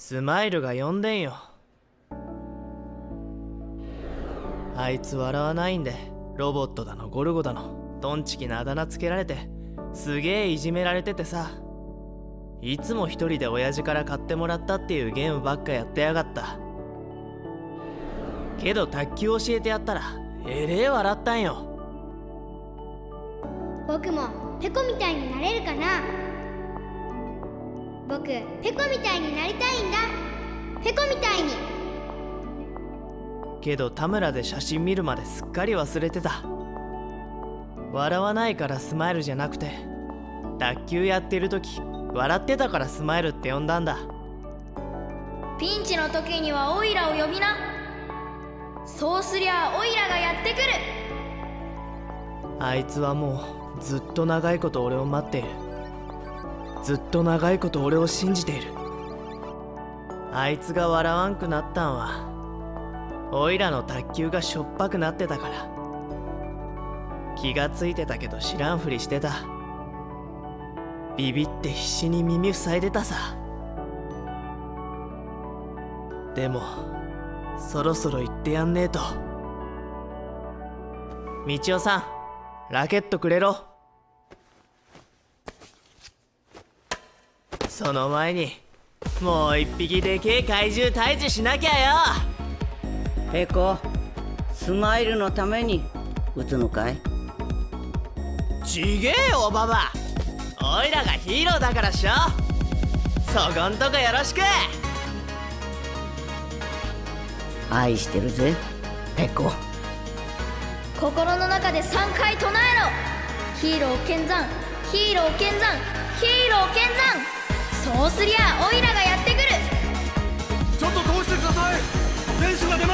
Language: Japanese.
スマイルが呼んでんよ。あいつ笑わないんで、ロボットだのゴルゴだのトンチキなあだ名つけられてすげえいじめられててさ、いつも一人で親父から買ってもらったっていうゲームばっかやってやがった。けど卓球教えてやったらえれえ笑ったんよ。 僕もペコみたいになれるかな。僕ペコみたいになりたいんだ。ペコみたいに。 けど田村で写真見るまですっかり忘れてた。笑わないからスマイルじゃなくて、卓球やってる時笑ってたからスマイルって呼んだんだ。 ピンチの時にはオイラを呼びな。そうすりゃオイラがやってくる。 あいつはもうずっと長いこと俺を待っている。ずっと長いこと俺を信じている。あいつが笑わんくなったんはオイラの卓球がしょっぱくなってたから。気がついてたけど知らんふりしてた。ビビって必死に耳塞いでたさ。でもそろそろ行ってやんねえと。みちおさん、ラケットくれろ。その前にもう一匹でけえ怪獣退治しなきゃよ。 ペコ、スマイルのために打つのかい？ ちげえよおばば。おいらがヒーローだからっしょ。そこんとこよろしく。 愛してるぜペコ。 心の中で3回唱えろ。ヒーロー剣山、ヒーロー剣山、ヒーロー剣山。そうすりゃオイラがやってくる。 ちょっと通してください。選手が出ます。